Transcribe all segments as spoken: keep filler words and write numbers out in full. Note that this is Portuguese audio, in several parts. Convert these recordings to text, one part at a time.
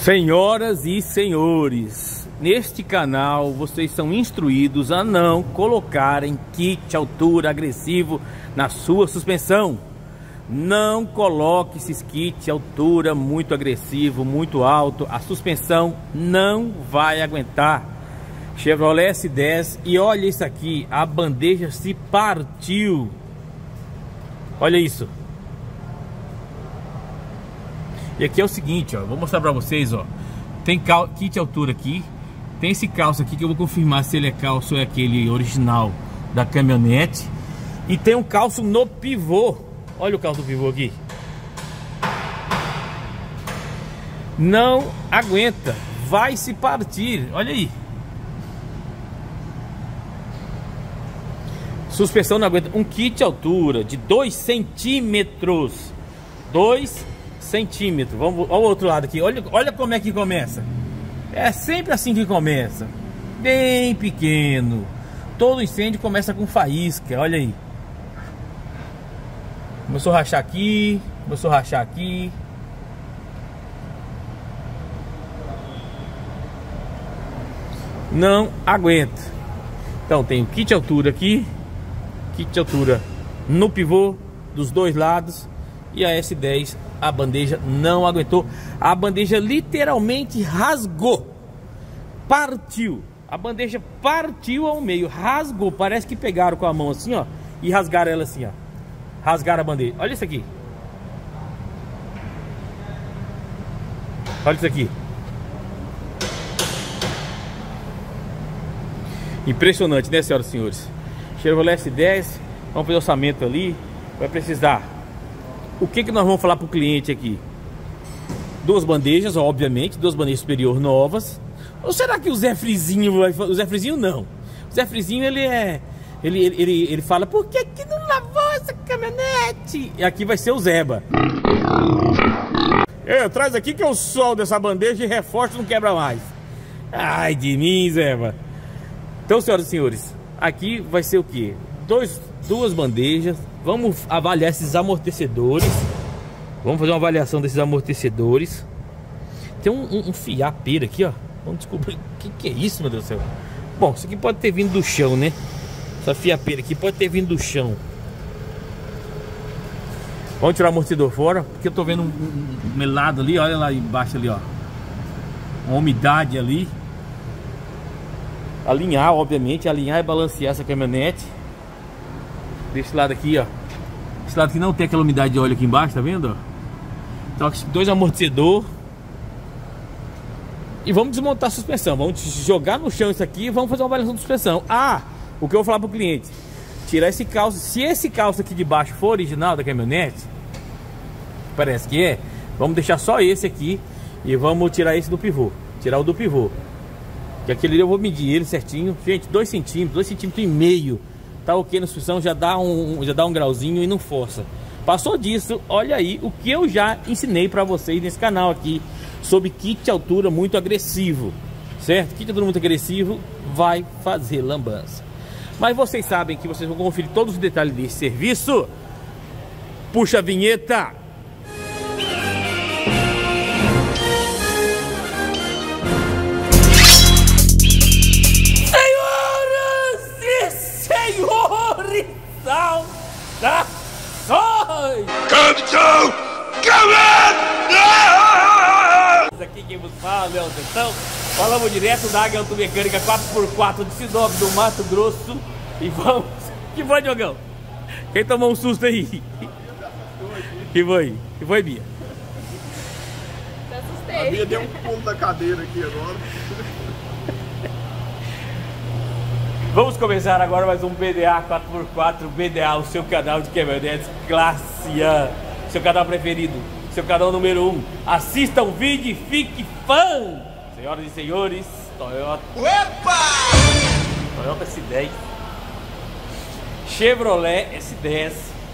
Senhoras e senhores, neste canal vocês são instruídos a não colocarem kit altura agressivo na sua suspensão. Não coloque esses kits altura muito agressivo, muito alto. A suspensão não vai aguentar. Chevrolet S dez, e olha isso aqui, a bandeja se partiu. Olha isso. E aqui é o seguinte, ó, vou mostrar pra vocês, ó. Tem cal kit altura aqui. Tem esse calço aqui que eu vou confirmar se ele é calço ou é aquele original da caminhonete. E tem um calço no pivô. Olha o calço do pivô aqui. Não aguenta, vai se partir. Olha aí. Suspensão não aguenta. Um kit altura de dois centímetros. dois centímetros. Vamos ao outro lado aqui. Olha, olha como é que começa. É sempre assim que começa. Bem pequeno. Todo incêndio começa com faísca. Olha aí. Começou a rachar aqui. Começou a rachar aqui. Não aguenta. Então tem o kit altura aqui. Kit altura no pivô dos dois lados. E a S dez, a bandeja não aguentou. A bandeja literalmente rasgou. Partiu. A bandeja partiu ao meio. Rasgou. Parece que pegaram com a mão assim, ó. E rasgaram ela assim, ó. Rasgaram a bandeja. Olha isso aqui. Olha isso aqui. Impressionante, né, senhoras e senhores? Chevrolet S dez. Vamos fazer orçamento ali. Vai precisar. O que que nós vamos falar para o cliente aqui? Duas bandejas, obviamente, duas bandejas superior novas. Ou será que o Zé Frizinho vai... O Zé Frizinho não. O Zé Frizinho, ele é... Ele, ele, ele, ele fala, por que que não lavou essa caminhonete? E aqui vai ser o Zeba. É, traz aqui que eu soldo essa bandeja e reforço, não quebra mais. Ai de mim, Zeba. Então, senhoras e senhores, aqui vai ser o quê? Dois, duas bandejas. Vamos avaliar esses amortecedores. Vamos fazer uma avaliação desses amortecedores. Tem um, um, um fiapeiro aqui, ó. Vamos descobrir o que, que é isso, meu Deus do céu. Bom, isso aqui pode ter vindo do chão, né? Essa fiapeira aqui pode ter vindo do chão. Vamos tirar o amortecedor fora, porque eu tô vendo um, um, um melado ali. Olha lá embaixo ali, ó. Uma umidade ali. Alinhar, obviamente. Alinhar e balancear essa caminhonete. Desse lado aqui, ó. Esse lado aqui não tem aquela umidade de óleo aqui embaixo, tá vendo? Então, dois amortecedor. E vamos desmontar a suspensão. Vamos jogar no chão isso aqui e vamos fazer uma avaliação de suspensão. Ah, o que eu vou falar pro cliente: tirar esse calço. Se esse calço aqui de baixo for original da caminhonete, parece que é, vamos deixar só esse aqui e vamos tirar esse do pivô. Tirar o do pivô. Que aquele ali eu vou medir ele certinho. Gente, dois centímetros, dois centímetros e meio. Tá ok na suspensão, já dá um, já dá um grauzinho e não força. Passou disso, olha aí o que eu já ensinei para vocês nesse canal aqui sobre kit altura muito agressivo, certo? Kit altura muito agressivo vai fazer lambança. Mas vocês sabem que vocês vão conferir todos os detalhes desse serviço. Puxa a vinheta. Saudações! Capitão! Isso aqui quem vos fala, Léo Tentão. Falamos direto da Águia Automecânica quatro por quatro de Sinop, do Mato Grosso. E vamos... Que foi, Diogão? Quem tomou um susto aí? Que foi? Que foi, Bia? Eu assustei. A Bia deu um pulo da cadeira aqui agora. Vamos começar agora mais um B D A quatro por quatro, B D A, o seu canal de caminhonetes classe A, seu canal preferido, seu canal número um. Assista o vídeo e fique fã! Senhoras e senhores, Toyota. Opa! Toyota S dez. Chevrolet S dez.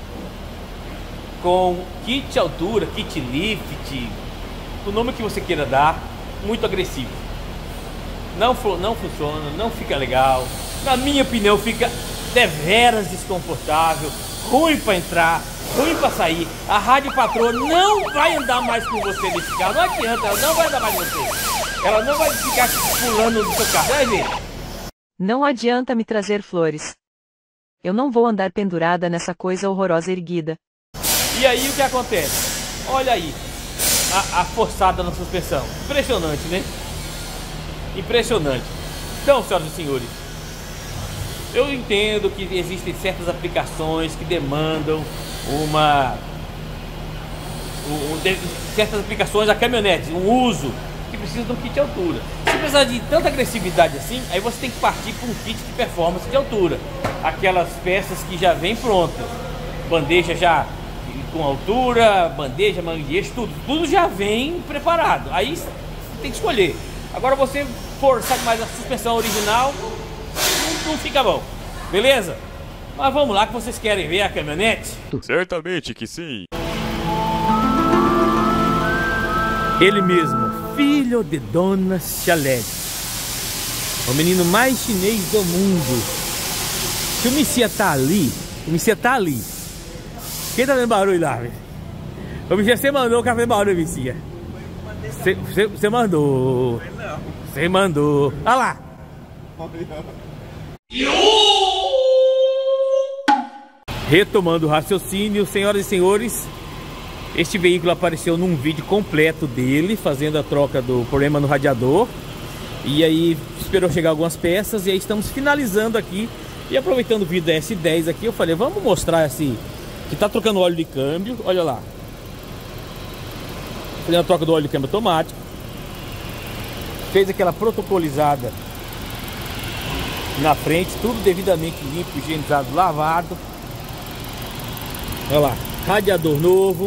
Com kit altura, kit lift, o nome que você queira dar, muito agressivo. Não, não funciona, não fica legal. Na minha opinião, fica deveras desconfortável, ruim para entrar, ruim pra sair. A rádio patroa não vai andar mais com você nesse carro. Não adianta, ela não vai andar mais com você. Ela não vai ficar pulando no seu carro. Vai ver. Não adianta me trazer flores. Eu não vou andar pendurada nessa coisa horrorosa erguida. E aí o que acontece? Olha aí, a, a forçada na suspensão. Impressionante, né? Impressionante. Então, senhoras e senhores, eu entendo que existem certas aplicações que demandam uma... Um, de, certas aplicações da caminhonete, um uso que precisa de um kit de altura. Se precisar de tanta agressividade assim, aí você tem que partir para um kit de performance de altura. Aquelas peças que já vêm prontas. Bandeja já com altura, bandeja, mangueixa, tudo. Tudo já vem preparado. Aí você tem que escolher. Agora você forçar mais a suspensão original, não, não fica bom. Beleza? Mas vamos lá que vocês querem ver a caminhonete? Certamente que sim. Ele mesmo, filho de Dona Chalete, o menino mais chinês do mundo. Se o Messias tá ali, o Messias tá ali. Quem tá vendo barulho lá, velho? O Messias, você mandou o café barulho, Messias. Você mandou. Você mandou. Olha lá. Retomando o raciocínio, senhoras e senhores, este veículo apareceu num vídeo completo dele, fazendo a troca do problema no radiador. E aí esperou chegar algumas peças e aí estamos finalizando aqui. E aproveitando o vídeo da S dez aqui, eu falei, vamos mostrar esse... Que tá trocando óleo de câmbio, olha lá. Fazendo a troca do óleo de câmbio automático. Fez aquela protocolizada na frente, tudo devidamente limpo, higienizado, lavado. Olha lá, radiador novo.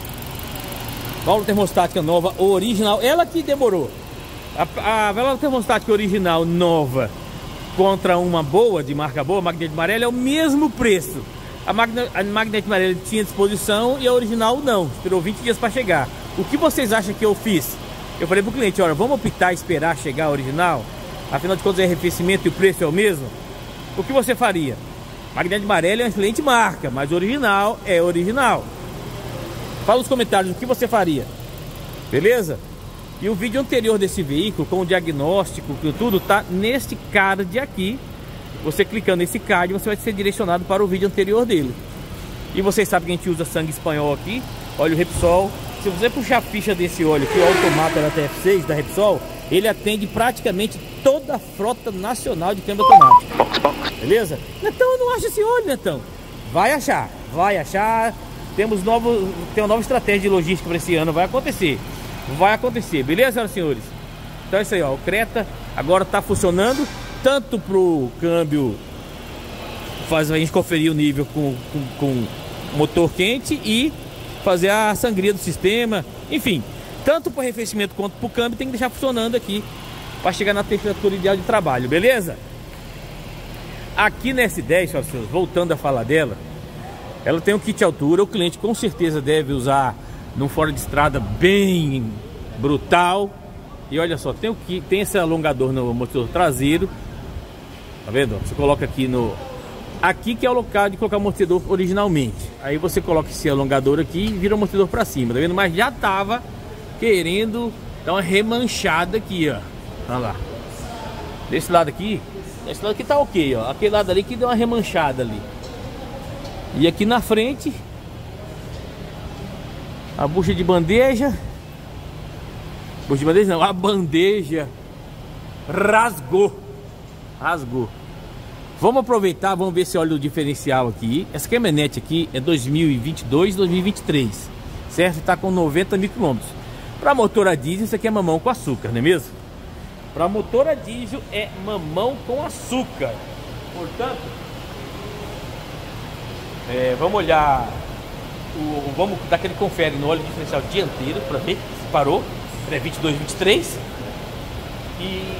Válvula termostática nova, original. Ela que demorou. A, a válvula termostática original nova contra uma boa, de marca boa, magnete amarelo, é o mesmo preço. A, magna, a magnete amarelo tinha disposição e a original não. Esperou vinte dias para chegar. O que vocês acham que eu fiz? Eu falei pro cliente, olha, vamos optar esperar chegar a original? Afinal de contas é arrefecimento e o preço é o mesmo? O que você faria? Magnete amarelo é uma excelente marca, mas original é original. Fala nos comentários o que você faria. Beleza? E o vídeo anterior desse veículo, com o diagnóstico, que tudo tá neste card aqui. Você clicando nesse card, você vai ser direcionado para o vídeo anterior dele. E vocês sabem que a gente usa sangue espanhol aqui, óleo Repsol. Se você puxar a ficha desse óleo aqui, o Automata da T F seis, da Repsol, ele atende praticamente toda a frota nacional de câmbio automático. Beleza? Netão, eu não acho esse óleo, Netão. Vai achar, vai achar. Temos novo, tem uma nova estratégia de logística para esse ano, vai acontecer. Vai acontecer, beleza, senhoras e senhores? Então é isso aí, ó. O Creta agora está funcionando tanto pro câmbio, faz a gente conferir o nível com, com, com motor quente e fazer a sangria do sistema. Enfim, tanto para arrefecimento quanto para o câmbio tem que deixar funcionando aqui para chegar na temperatura ideal de trabalho, beleza? Aqui na S dez, senhoras e senhores, voltando a falar dela, ela tem um kit altura. O cliente com certeza deve usar num fora de estrada bem brutal. E olha só, tem, o que, tem esse alongador no motor traseiro. Tá vendo? Você coloca aqui no... Aqui que é o local de colocar o amortecedor originalmente. Aí você coloca esse alongador aqui e vira o amortecedor pra cima, tá vendo? Mas já tava querendo dar uma remanchada aqui, ó. Olha lá. Desse lado aqui, esse lado aqui tá ok, ó. Aquele lado ali que deu uma remanchada ali. E aqui na frente, a bucha de bandeja. Bucha de bandeja não, a bandeja rasgou. Rasgou. Vamos aproveitar, vamos ver esse óleo diferencial aqui. Essa caminhonete aqui é dois mil e vinte e dois, dois mil e vinte e três, certo? Está com noventa mil quilômetros. Para motor a diesel, isso aqui é mamão com açúcar, não é mesmo? Para motor a diesel é mamão com açúcar. Portanto, é, vamos olhar, o, vamos dar aquele confere no óleo diferencial dianteiro para ver se parou. É vinte e dois, vinte e três. E...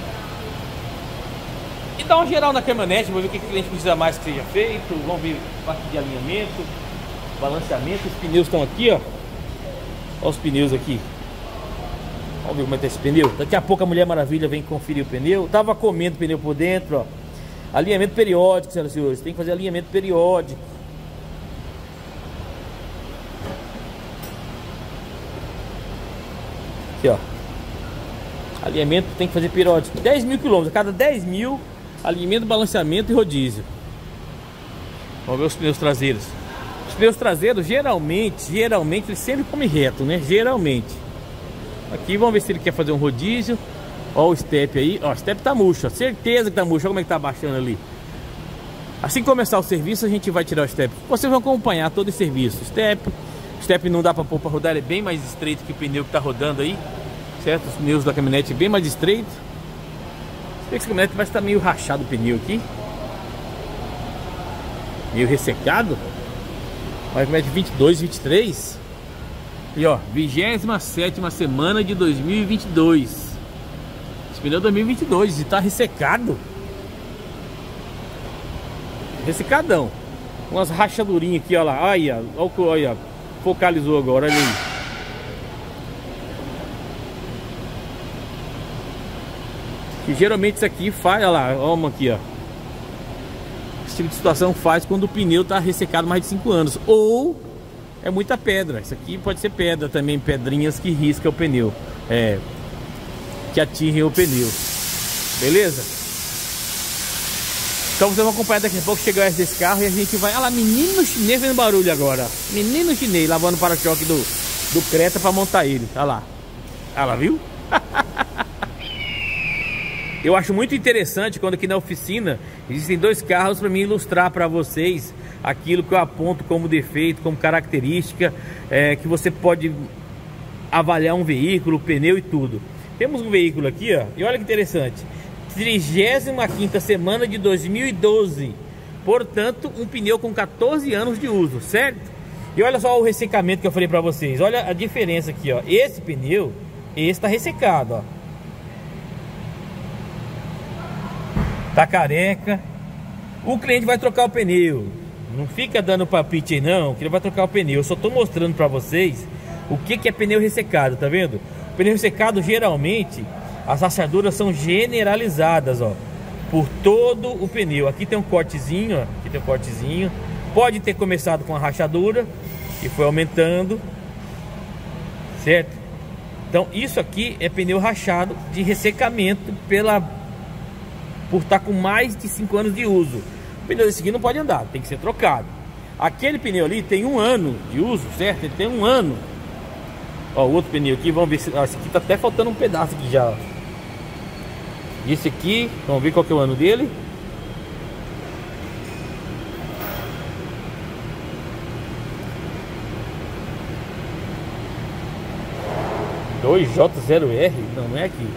E dá uma geral na caminhonete, vamos ver o que o cliente precisa mais que seja feito. Vamos ver parte de alinhamento, balanceamento. Os pneus estão aqui, ó. Olha os pneus aqui. Vamos ver como é que tá esse pneu. Daqui a pouco a Mulher Maravilha vem conferir o pneu. Tava comendo o pneu por dentro, ó. Alinhamento periódico, senhoras e senhores. Tem que fazer alinhamento periódico. Aqui, ó. Alinhamento tem que fazer periódico. dez mil quilômetros. A cada dez mil, alinhamento, balanceamento e rodízio. Vamos ver os pneus traseiros. Os pneus traseiros, geralmente, geralmente, eles sempre comem reto, né? Geralmente. Aqui, vamos ver se ele quer fazer um rodízio. Ó o step aí. Ó, o step tá murcho, ó. Certeza que tá murcho. Olha como é que tá baixando ali. Assim que começar o serviço, a gente vai tirar o step. Vocês vão acompanhar todo o serviço. Step. O step não dá pra pôr pra rodar, ele é bem mais estreito que o pneu que tá rodando aí. Certo? Os pneus da caminhonete bem mais estreito. Essa caminhonete vai estar meio rachado o pneu aqui. Meio ressecado. Olha como é de vinte e dois, vinte e três. E ó, vigésima sétima semana de dois mil e vinte e dois. Esse pneu é dois mil e vinte e dois e tá ressecado. Ressecadão. Umas rachadurinhas aqui, ó lá. Olha, olha, olha. Focalizou agora, olha aí. Que geralmente isso aqui faz, olha lá, olha uma aqui, ó. Esse tipo de situação faz quando o pneu tá ressecado mais de cinco anos. Ou é muita pedra. Isso aqui pode ser pedra também, pedrinhas que riscam o pneu. É, que atingem o pneu. Beleza? Então vocês vão acompanhar daqui a pouco chegar esse desse carro e a gente vai... Olha lá, menino chinês fazendo barulho agora. Menino chinês lavando o para-choque do, do Creta para montar ele. Olha lá. Olha lá, viu? Eu acho muito interessante quando aqui na oficina existem dois carros para mim ilustrar para vocês aquilo que eu aponto como defeito, como característica, é, que você pode avaliar um veículo, pneu e tudo. Temos um veículo aqui, ó, e olha que interessante. trigésima quinta semana de dois mil e doze. Portanto, um pneu com quatorze anos de uso, certo? E olha só o ressecamento que eu falei para vocês. Olha a diferença aqui, ó. Esse pneu, esse está ressecado, ó. Tá careca. O cliente vai trocar o pneu. Não fica dando palpite aí não, que ele vai trocar o pneu. Eu só tô mostrando para vocês o que que é pneu ressecado, tá vendo? O pneu ressecado, geralmente, as rachaduras são generalizadas, ó, por todo o pneu. Aqui tem um cortezinho, ó. Aqui tem um cortezinho. Pode ter começado com a rachadura e foi aumentando, certo? Então isso aqui é pneu rachado de ressecamento pela por estar com mais de cinco anos de uso. O pneu desse aqui não pode andar, tem que ser trocado. Aquele pneu ali tem um ano de uso, certo? Ele tem um ano. Ó, o outro pneu aqui, vamos ver se... Ó, esse aqui tá até faltando um pedaço aqui já, ó. Esse aqui, vamos ver qual que é o ano dele. dois J zero R? Não, não é aqui.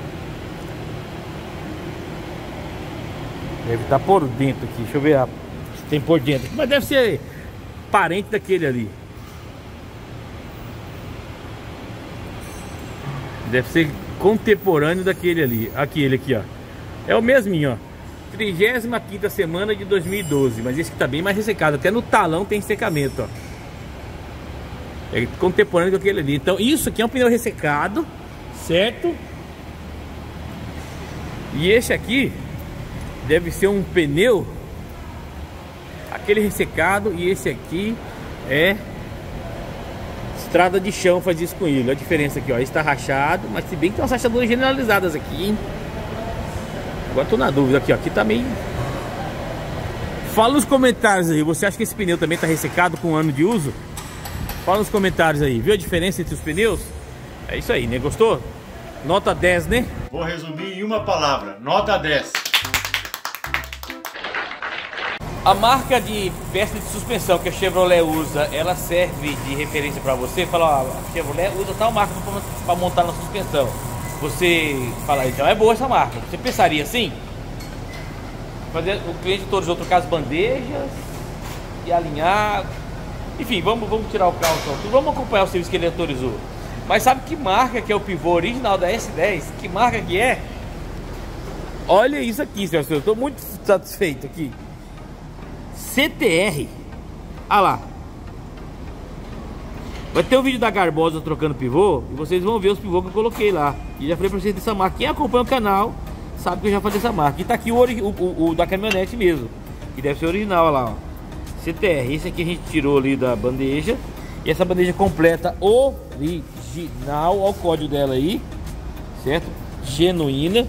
Deve estar por dentro aqui. Deixa eu ver se tem por dentro. Mas deve ser parente daquele ali. Deve ser contemporâneo daquele ali. Aqui, ele aqui, ó. É o mesminho, ó. trigésima quinta semana de dois mil e doze. Mas esse que tá bem mais ressecado. Até no talão tem secamento, ó. É contemporâneo com aquele ali. Então isso aqui é um pneu ressecado, certo? E esse aqui deve ser um pneu, aquele ressecado. E esse aqui é estrada de chão, faz isso com ele. Olha a diferença aqui, ó. Esse tá rachado, mas se bem que tem umas rachaduras generalizadas aqui, hein? Agora tô na dúvida aqui, ó. Aqui tá meio... Fala nos comentários aí, você acha que esse pneu também tá ressecado com um ano de uso? Fala nos comentários aí, viu a diferença entre os pneus? É isso aí, né? Gostou? Nota dez, né? Vou resumir em uma palavra, nota dez. A marca de peça de suspensão que a Chevrolet usa, ela serve de referência para você? Fala, ó, a Chevrolet usa tal marca para montar na suspensão. Você fala, então é boa essa marca. Você pensaria assim? Fazer o cliente autorizou trocar as bandejas e alinhar. Enfim, vamos, vamos tirar o carro só. Vamos acompanhar o serviço que ele autorizou. Mas sabe que marca que é o pivô original da S dez? Que marca que é? Olha isso aqui, senhor. Eu estou muito satisfeito aqui. C T R. Ah lá. Vai ter um vídeo da Garbosa trocando pivô e vocês vão ver os pivôs que eu coloquei lá. E já falei pra vocês dessa marca. Quem acompanha o canal sabe que eu já falei dessa marca. E tá aqui o, o, o, o da caminhonete mesmo, que deve ser original, olha lá, ó. C T R, esse aqui a gente tirou ali da bandeja. E essa bandeja completa original. original, olha o código dela aí, certo? Genuína.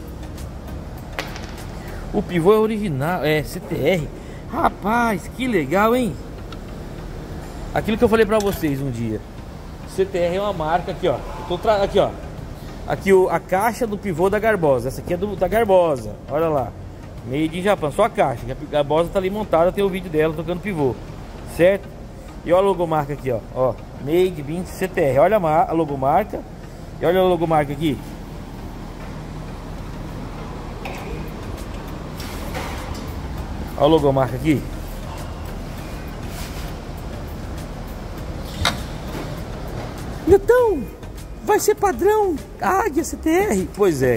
O pivô é original, é C T R. Rapaz, que legal, hein? Aquilo que eu falei pra vocês um dia. C T R é uma marca aqui, ó. Eu tô tra... Aqui, ó. Aqui o, a caixa do pivô da Garbosa. Essa aqui é do, da Garbosa. Olha lá. Made in Japan. Só a caixa. A Garbosa tá ali montada. Tem o vídeo dela tocando pivô. Certo? E olha a logomarca aqui, ó. Ó. Made in C T R. Olha a, a logomarca. E olha a logomarca aqui. Olha a logomarca aqui. Então, vai ser padrão Águia C T R? Pois é.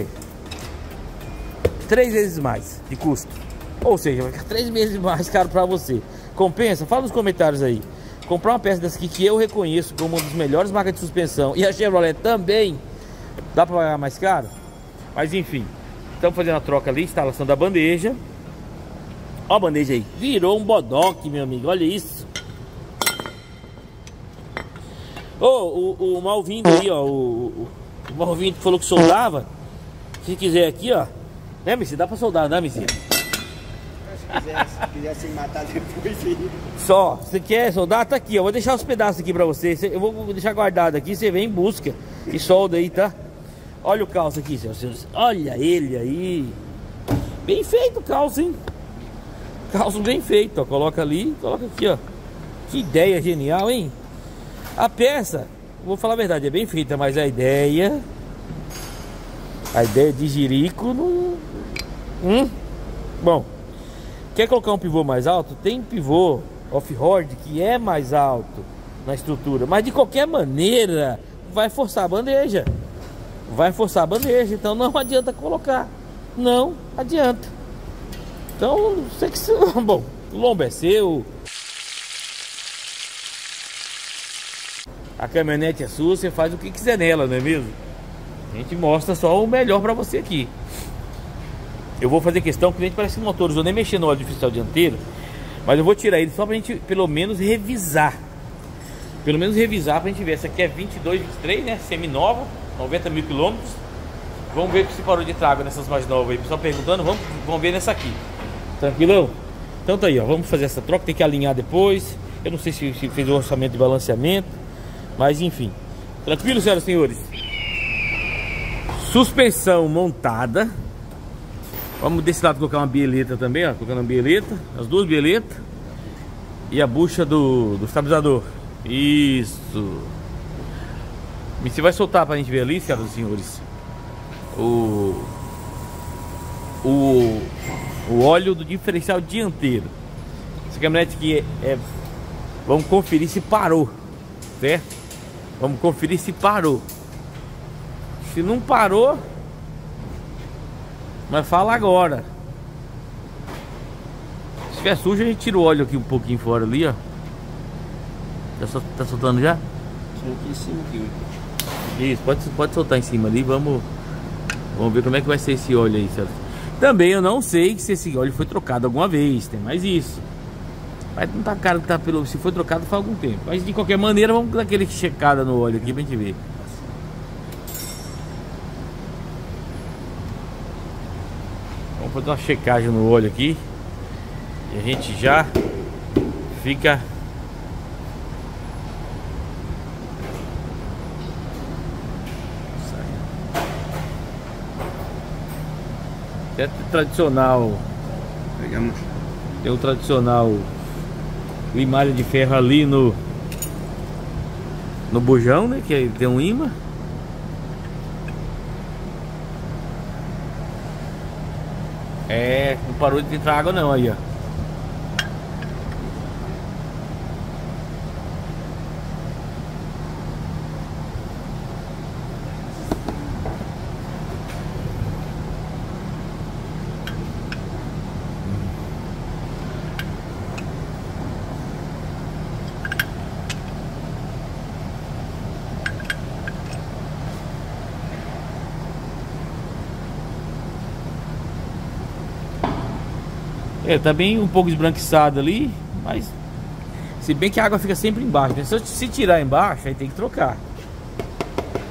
Três vezes mais de custo. Ou seja, vai ficar três vezes mais caro para você. Compensa? Fala nos comentários aí. Comprar uma peça dessa aqui que eu reconheço como uma das melhores marcas de suspensão, e a Chevrolet também, dá para pagar mais caro? Mas enfim, estamos fazendo a troca ali, instalação da bandeja. Ó a bandeja aí. Virou um bodoque, meu amigo. Olha isso. Ô, oh, o, o Malvindo aí, ó. O, o Malvindo que falou que soldava. Se quiser aqui, ó. Né, Messias? Dá pra soldar, né, Messias? Se quiser, se quiser se matar depois aí. Só, você quer soldar? Tá aqui, ó. Vou deixar os pedaços aqui pra você. Eu vou deixar guardado aqui. Você vem em busca e solda aí, tá? Olha o calço aqui, senhores. Olha ele aí. Bem feito o calço, hein? Calço bem feito, ó. Coloca ali, coloca aqui, ó. Que ideia genial, hein? A peça, vou falar a verdade, é bem feita, mas a ideia... A ideia de jirico não... Hum? Bom, quer colocar um pivô mais alto? Tem pivô off-road que é mais alto na estrutura, mas de qualquer maneira vai forçar a bandeja. Vai forçar a bandeja, então não adianta colocar. Não adianta. Então, sei que... Bom, o lombo é seu. A caminhonete é sua, você faz o que quiser nela, não é mesmo? A gente mostra só o melhor pra você aqui. Eu vou fazer questão, o cliente parece que não autorizou nem mexer no óleo artificial dianteiro, mas eu vou tirar ele só pra gente pelo menos revisar. Pelo menos revisar pra gente ver. Essa aqui é vinte e dois, vinte e três, né? Semi-nova, noventa mil quilômetros. Vamos ver se parou de trago nessas mais novas aí. Pessoal perguntando, vamos, vamos ver nessa aqui. Tranquilão? Então tá aí, ó. Vamos fazer essa troca, tem que alinhar depois. Eu não sei se, se fez o orçamento de balanceamento, mas enfim. Tranquilo, senhoras e senhores? Suspensão montada. Vamos desse lado colocar uma bieleta também, ó. Colocando uma bieleta, as duas bieletas. E a bucha do, do estabilizador. Isso. E você vai soltar pra gente ver ali, senhoras e senhores, O... O... O óleo do diferencial dianteiro. Essa caminhonete aqui é, é... Vamos conferir se parou, certo? Vamos conferir se parou. Se não parou, mas fala agora. Se estiver sujo, a gente tira o óleo aqui um pouquinho fora ali, ó. Tá, sol, tá soltando já? Aqui em cima aqui. Isso, pode, pode soltar em cima ali. Vamos, vamos ver como é que vai ser esse óleo aí, certo? Também eu não sei se esse óleo foi trocado alguma vez. Tem mais isso. Mas não tá caro que tá pelo... Se foi trocado faz algum tempo. Mas de qualquer maneira, vamos dar aquele checada no óleo aqui pra gente ver. Vamos fazer uma checagem no óleo aqui. E a gente já fica... É tradicional. Pegamos. Tem o tradicional limalha de ferro ali no no bujão, né? Que tem um imã. É, não parou de entrar água não aí, ó. É, tá bem um pouco esbranquiçado ali, mas se bem que a água fica sempre embaixo, né? Se, se tirar embaixo, aí tem que trocar.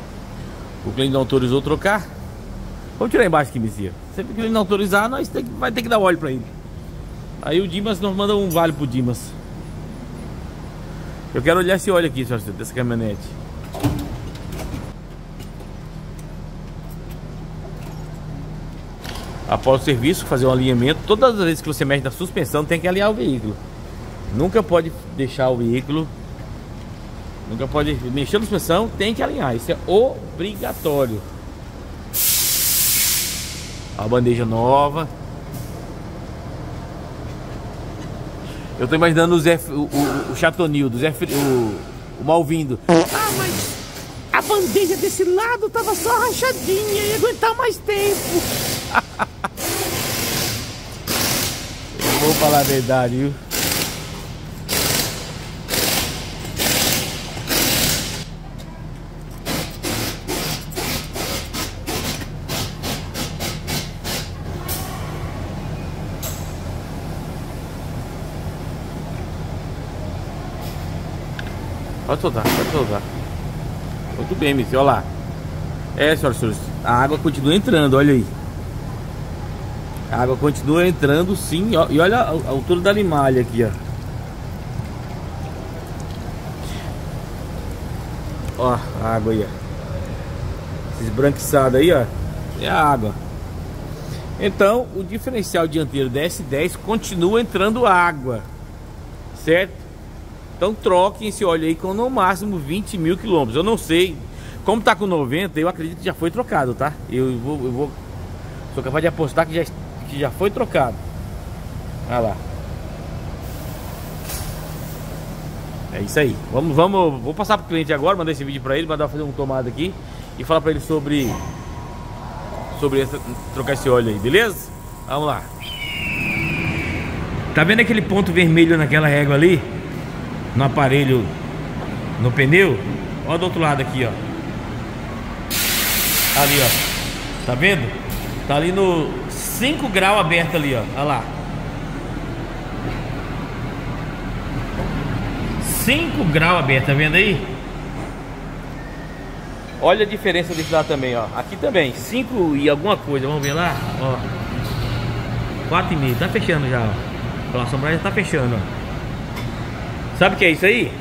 O cliente não autorizou trocar. Vamos tirar embaixo aqui, Messias. Sempre que ele não autorizar, nós tem que, vai ter que dar óleo pra ele. Aí o Dimas nos manda um vale pro Dimas. Eu quero olhar esse óleo aqui, senhor, dessa caminhonete. Após o serviço, fazer um alinhamento. Todas as vezes que você mexe na suspensão, tem que alinhar o veículo. Nunca pode deixar o veículo. Nunca pode mexer na suspensão, tem que alinhar. Isso é obrigatório. A bandeja nova. Eu tô imaginando o Zé, o, o, o Chatonildo, o, Zé, o, o Malvindo. Ah, mas a bandeja desse lado tava só rachadinha, ia aguentar mais tempo. Eu vou falar a verdade, viu? Pode soltar, pode soltar. Muito bem, Missy, olha lá. É, senhoras e senhores, a água continua entrando, olha aí. A água continua entrando, sim. Ó, e olha a, a altura da limalha aqui, ó. Ó, a água aí, ó. Esbranquiçada aí, ó. É a água. Então, o diferencial dianteiro da S dez continua entrando água. Certo? Então troque esse óleo aí com no máximo vinte mil quilômetros. Eu não sei, como tá com noventa, eu acredito que já foi trocado, tá? Eu vou, eu vou sou capaz de apostar que já, que já foi trocado. Olha lá. É isso aí. Vamos, vamos, vou passar pro cliente agora, mandar esse vídeo para ele, mandar fazer um tomado aqui e falar para ele sobre sobre essa, trocar esse óleo aí, beleza? Vamos lá. Tá vendo aquele ponto vermelho naquela régua ali? No aparelho, no pneu? Olha do outro lado aqui, ó. Ali, ó. Tá vendo? Tá ali no cinco graus aberto ali, ó. Olha lá. cinco graus aberto, tá vendo aí? Olha a diferença desse lado também, ó. Aqui também, cinco e alguma coisa. Vamos ver lá, ó. quatro e meio, tá fechando já, ó. Pela sombra já tá fechando, ó. Sabe o que é isso aí?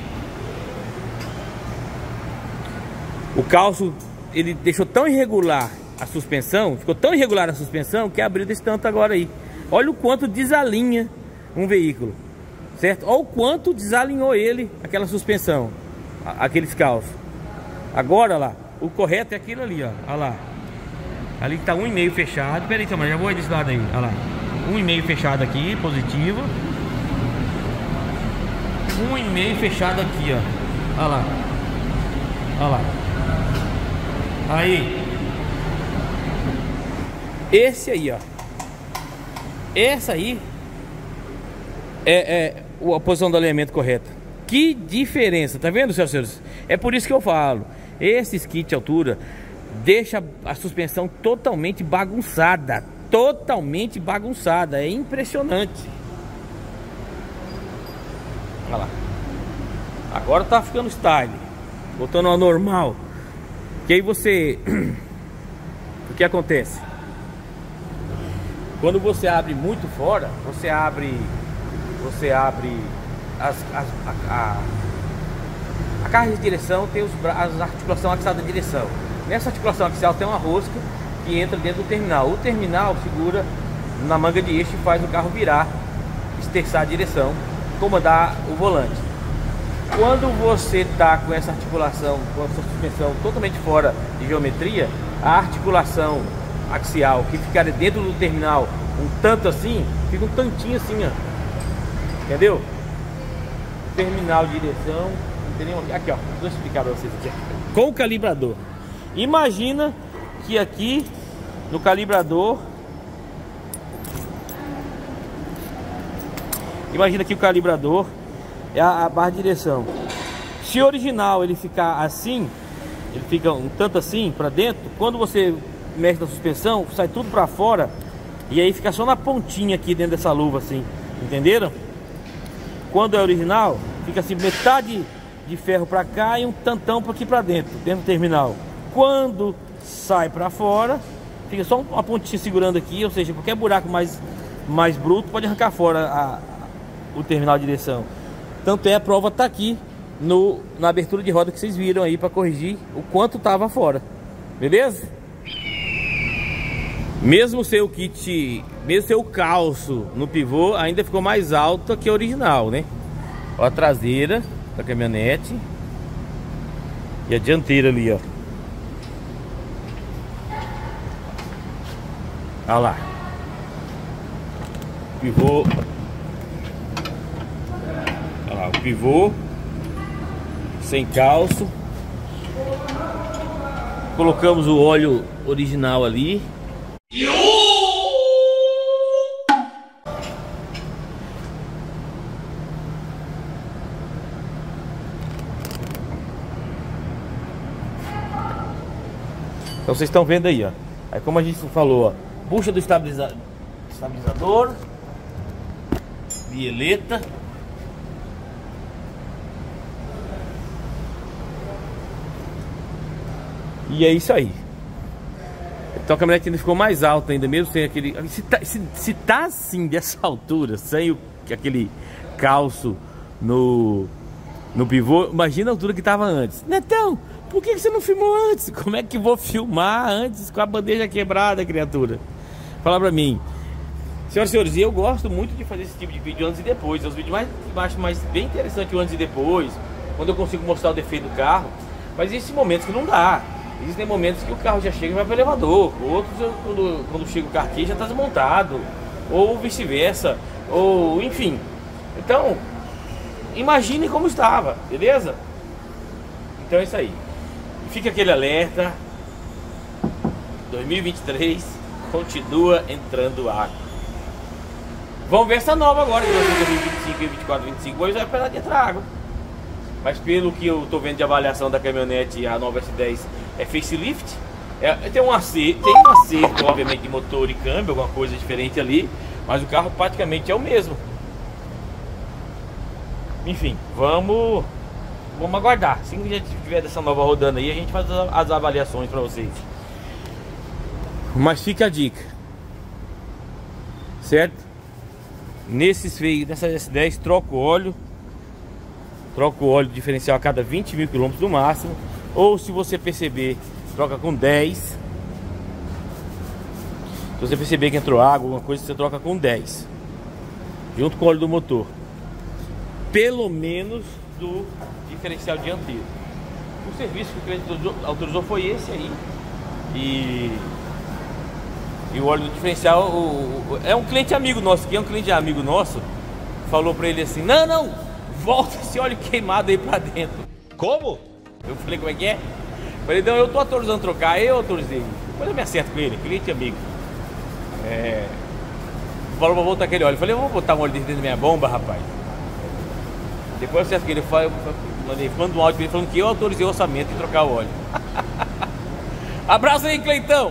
O calço, ele deixou tão irregular a suspensão, ficou tão irregular a suspensão que abriu desse tanto agora aí. Olha o quanto desalinha um veículo, certo? Olha o quanto desalinhou ele, aquela suspensão, aqueles calços. Agora lá, o correto é aquilo ali, ó. Olha lá. Ali que tá um e meio fechado. Peraí, então, já vou aí desse lado aí. Olha lá. Um e meio fechado aqui, positivo. Um e meio fechado aqui, ó. Olha lá. Olha lá. Aí. Esse aí, ó. Essa aí é, é a posição do alinhamento correta. Que diferença, tá vendo, senhoras e senhores? É por isso que eu falo. Esse kit de altura deixa a suspensão totalmente bagunçada. Totalmente bagunçada. É impressionante. Olha lá. Agora tá ficando style. Voltando ao normal. Que aí você... O que acontece? Quando você abre muito fora, você abre... Você abre... As, as, a, a, a carga de direção tem os as articulação axial da direção. Nessa articulação axial tem uma rosca que entra dentro do terminal. O terminal segura na manga de eixo e faz o carro virar, esterçar a direção, comandar o volante. Quando você está com essa articulação, com a sua suspensão totalmente fora de geometria, a articulação axial que ficar dentro do terminal um tanto assim, fica um tantinho assim, ó. Entendeu? Terminal de direção, entendeu? Aqui, ó, vou explicar para vocês aqui. Com o calibrador. Imagina que aqui no calibrador, imagina que o calibrador é a, a barra de direção. Se o original ele ficar assim, ele fica um tanto assim para dentro, quando você mexe na suspensão, sai tudo para fora e aí fica só na pontinha aqui dentro dessa luva assim, entenderam? Quando é original, fica assim metade de ferro para cá e um tantão para aqui para dentro, dentro do terminal. Quando sai pra fora, fica só uma pontinha segurando aqui, ou seja, qualquer buraco mais, mais bruto pode arrancar fora a, o terminal de direção. Tanto é, a prova tá aqui no, na abertura de roda que vocês viram aí para corrigir o quanto tava fora, beleza? Mesmo seu kit, mesmo seu calço no pivô ainda ficou mais alto que a original, né? Ó, a traseira da caminhonete e a dianteira ali, ó. Olha lá, pivô. Olha lá, o pivô sem calço. Colocamos o óleo original ali. Então vocês estão vendo aí, ó. Aí como a gente falou, ó, bucha do estabiliza... estabilizador, bieleta. E é isso aí. Então a caminhonete ainda ficou mais alta ainda, mesmo sem aquele... Se tá, se, se tá assim, dessa altura, sem o, aquele calço no, no pivô, imagina a altura que tava antes. Netão, por que você não filmou antes? Como é que vou filmar antes com a bandeja quebrada, criatura? Fala pra mim. Senhoras e senhores, eu gosto muito de fazer esse tipo de vídeo antes e depois. É os vídeos mais, eu acho mais bem interessante o antes e depois, quando eu consigo mostrar o defeito do carro. Mas existem momentos que não dá. Existem momentos que o carro já chega e vai para o elevador. Outros, quando, quando chega o carro aqui, já está desmontado. Ou vice-versa. Ou, enfim. Então, imagine como estava, beleza? Então é isso aí. Fica aquele alerta. dois mil e vinte e três continua entrando água. Vamos ver essa nova agora, dois mil e vinte e cinco e vinte e quatro, vinte e cinco. Hoje vai parar de entrar água. Mas pelo que eu tô vendo de avaliação da caminhonete, a nova S dez é facelift. É, tem um acerto, tem um acerto, obviamente, de motor e câmbio, alguma coisa diferente ali. Mas o carro praticamente é o mesmo. Enfim, vamos, vamos aguardar. Assim que a gente tiver dessa nova rodando aí, a gente faz as avaliações para vocês. Mas fica a dica, certo? Nesses veículos, nessa S dez, troca o óleo. Troca o óleo diferencial a cada vinte mil quilômetros no máximo. Ou se você perceber, troca com dez. Se você perceber que entrou água, alguma coisa, você troca com dez. Junto com o óleo do motor. Pelo menos do diferencial dianteiro. O serviço que o cliente autorizou foi esse aí. E, e o óleo do diferencial, o, o, é um cliente amigo nosso, que é um cliente amigo nosso. Falou pra ele assim, não, não, volta esse óleo queimado aí pra dentro. Como? Eu falei, como é que é? Falei, não, eu tô autorizando trocar, eu autorizei. Depois eu me acerto com ele, cliente amigo. É... Falou pra voltar aquele óleo. Eu falei, eu vou botar um óleo dentro da minha bomba, rapaz. Depois eu acerto com ele, eu falei, mandei, manda um áudio pra ele falando que eu autorizei o orçamento de trocar o óleo. Abraço aí, Cleitão!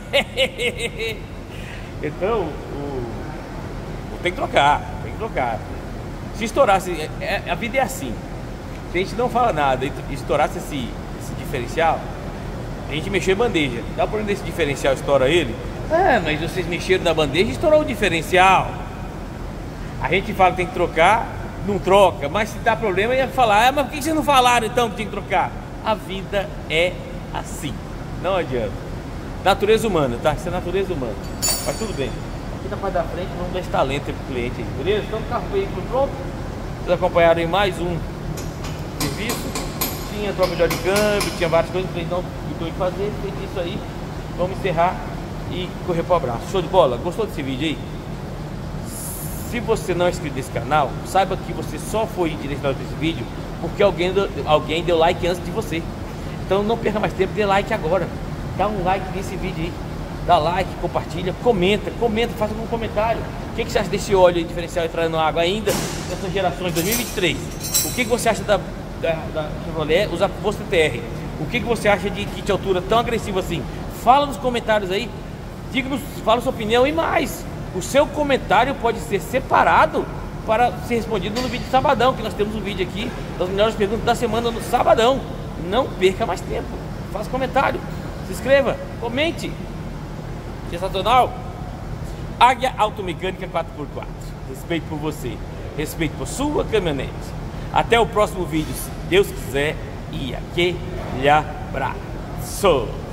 Então, o... tem que trocar, tem que trocar. Se estourasse, é, é, a vida é assim. Se a gente não fala nada e estourasse esse, esse diferencial, a gente mexeu em bandeja. Dá o problema desse diferencial, estoura ele? Ah, mas vocês mexeram na bandeja e estourou o diferencial. A gente fala que tem que trocar, não troca. Mas se dá problema, ia falar, ah, mas por que vocês não falaram então que tinha que trocar? A vida é assim, não adianta. Natureza humana, tá? Isso é natureza humana. Mas tudo bem. Aqui na parte da frente, vamos dar esse talento pro cliente aí, beleza? Então o carro veículo pronto. Vocês acompanharam em mais um serviço. Tinha troca de óleo de câmbio, tinha várias coisas que então ficou em fazer, fez isso aí. Vamos encerrar e correr pro abraço. Show de bola? Gostou desse vídeo aí? Se você não é inscrito nesse canal, saiba que você só foi direcionado para esse vídeo porque alguém, alguém deu like antes de você. Então não perca mais tempo, dê like agora. Dá um like nesse vídeo aí. Dá like, compartilha, comenta, comenta, faça um comentário. O que, que você acha desse óleo aí, diferencial entrando na água ainda nessas gerações dois mil e vinte e três? O que, que você acha da, da, da Chevrolet usar posto T R? O que, que você acha de kit altura tão agressivo assim? Fala nos comentários aí, diga-nos, fala sua opinião e mais. O seu comentário pode ser separado para ser respondido no vídeo de sabadão, que nós temos um vídeo aqui das melhores perguntas da semana no sabadão. Não perca mais tempo, faça comentário. Se inscreva, comente. Sensacional. Águia Automecânica quatro por quatro. Respeito por você, respeito por sua caminhonete. Até o próximo vídeo, se Deus quiser. E aquele abraço.